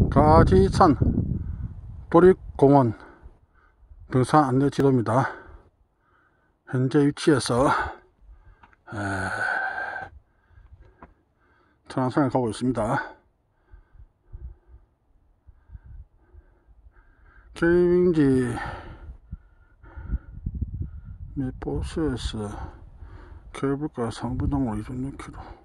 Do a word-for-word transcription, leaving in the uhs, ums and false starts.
가지산 도립공원 등산 안내 지도입니다. 현재 위치에서 천안산을 가고 있습니다. 케이빙지 맵버스에서 케이블카 상부동으로 이십육 킬로미터